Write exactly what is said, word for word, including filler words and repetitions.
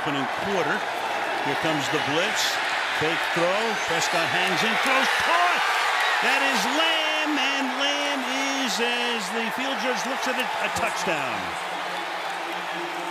opening quarter. Here comes the blitz. Fake throw. Prescott hangs in, throws, caught. That is Lamb, and Lamb is, as the field judge looks at it, a touchdown.